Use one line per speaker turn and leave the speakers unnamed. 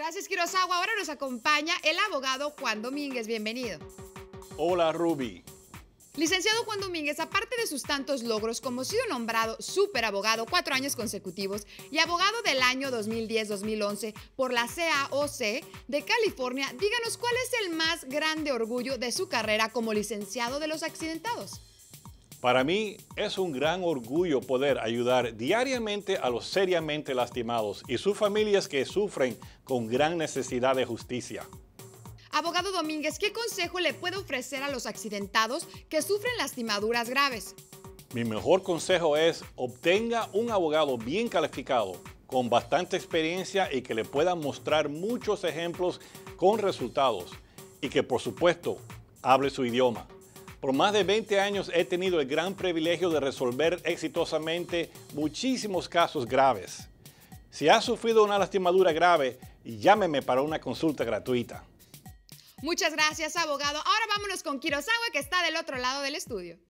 Gracias, Kurosawa. Ahora nos acompaña el abogado Juan Domínguez. Bienvenido.
Hola, Ruby.
Licenciado Juan Domínguez, aparte de sus tantos logros, como ha sido nombrado superabogado 4 años consecutivos y abogado del año 2010-2011 por la CAOC de California, díganos cuál es el más grande orgullo de su carrera como licenciado de los accidentados.
Para mí es un gran orgullo poder ayudar diariamente a los seriamente lastimados y sus familias que sufren con gran necesidad de justicia.
Abogado Domínguez, ¿qué consejo le puede ofrecer a los accidentados que sufren lastimaduras graves?
Mi mejor consejo es obtenga un abogado bien calificado, con bastante experiencia y que le pueda mostrar muchos ejemplos con resultados y que por supuesto hable su idioma. Por más de 20 años he tenido el gran privilegio de resolver exitosamente muchísimos casos graves. Si ha sufrido una lastimadura grave, llámeme para una consulta gratuita.
Muchas gracias, abogado. Ahora vámonos con Kurosawa, que está del otro lado del estudio.